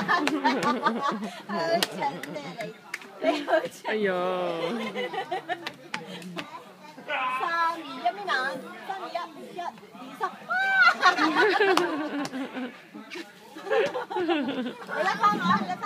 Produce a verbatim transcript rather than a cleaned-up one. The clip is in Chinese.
好蠢的你，你好蠢。 哎呦！ 三二一咩眼？三二一，一二三。你甩翻我，你甩翻。